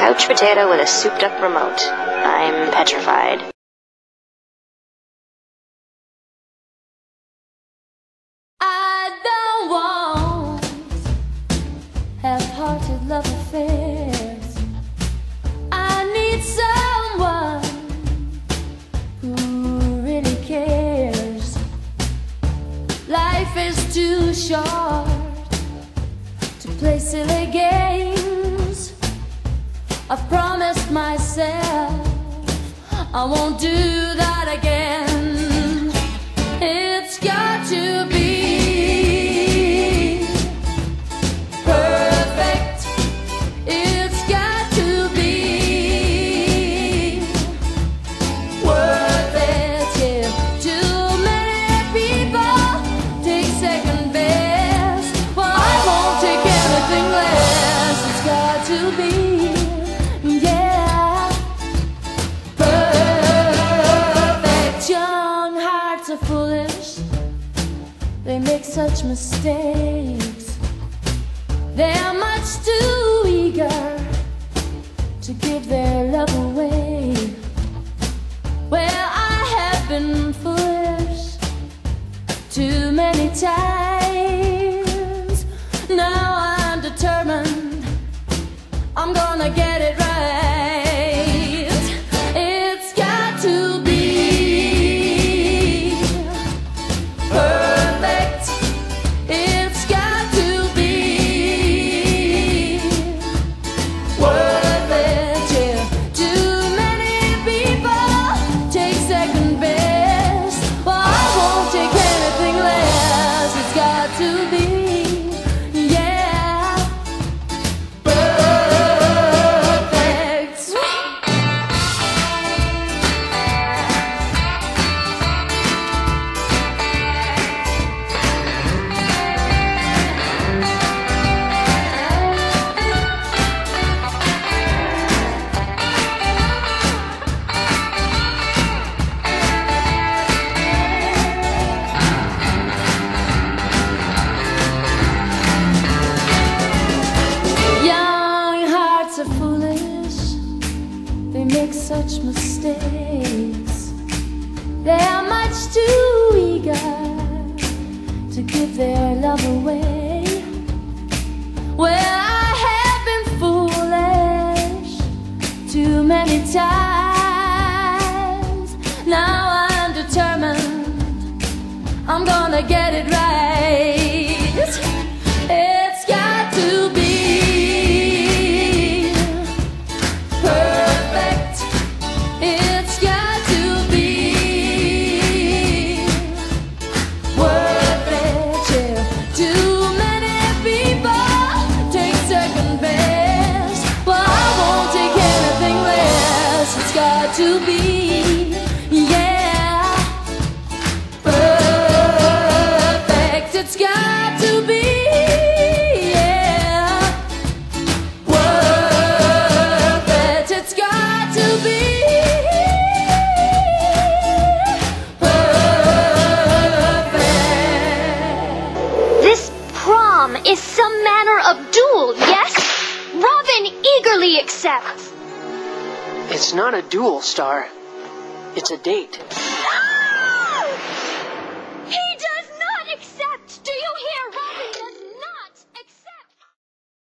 couch potato with a souped-up remote. I'm petrified. I don't want half-hearted love affairs. I need someone who really cares. Life is too short to play silly games. I've promised myself I won't do that again. It's got to be perfect. It's got to be worth it. Yeah. Too many people take second best. Well, I won't take anything less. It's got to be, yeah, perfect. Young hearts are foolish. They make such mistakes. They are much too eager to give their love away. Well, I have been foolish too many times. Now I'm determined I'm gonna get it right. It's got to be perfect. It's got to be worth it. Yeah. Too many people take second best. Well, I won't take anything less. It's got to be, yeah, perfect. Young hearts are foolish. They make such mistakes. They are much too eager to give their love away. Well, I have been foolish too many times. Now I'm determined I'm gonna get it right. It's got to be perfect. It's got to be worth it. Yeah. Too many people take second best. Well, I won't take anything less. It's got to be, yeah, perfect. It's got to be, yeah, worth it. It's got to be perfect. This prom is some manner of duel, yes? Robin eagerly accepts. It's not a duel, Star. It's a date.